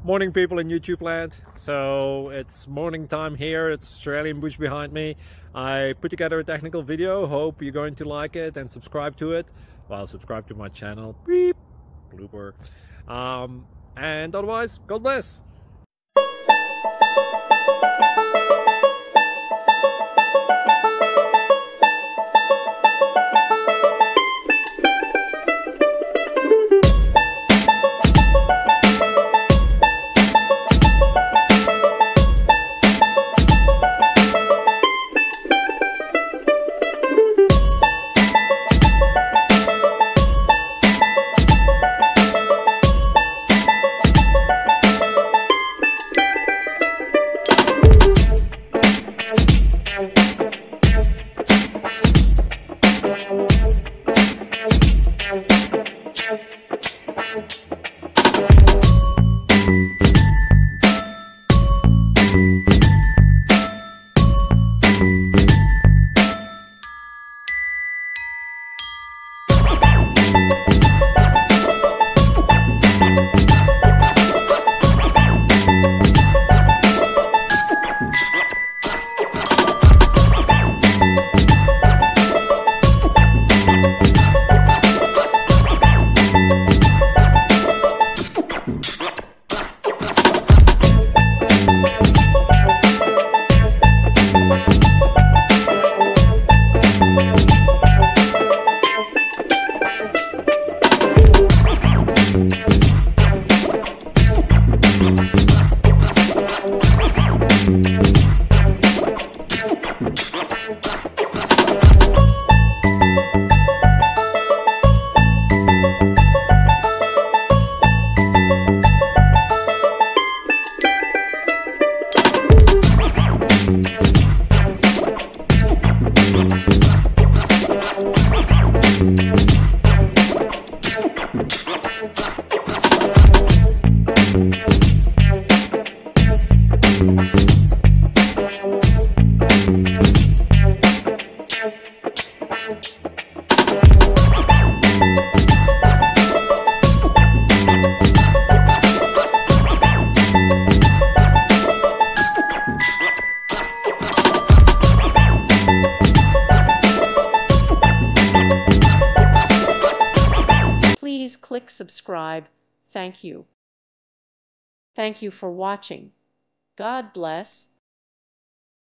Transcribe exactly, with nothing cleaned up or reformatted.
Morning, people in YouTube land. So it's morning time here. It's Australian bush behind me. I put together a technical video. Hope you're going to like it and subscribe to it. Well, subscribe to my channel. Beep. Blooper. Um, and otherwise, God bless. Please click subscribe. Thank you. Thank you for watching. God bless.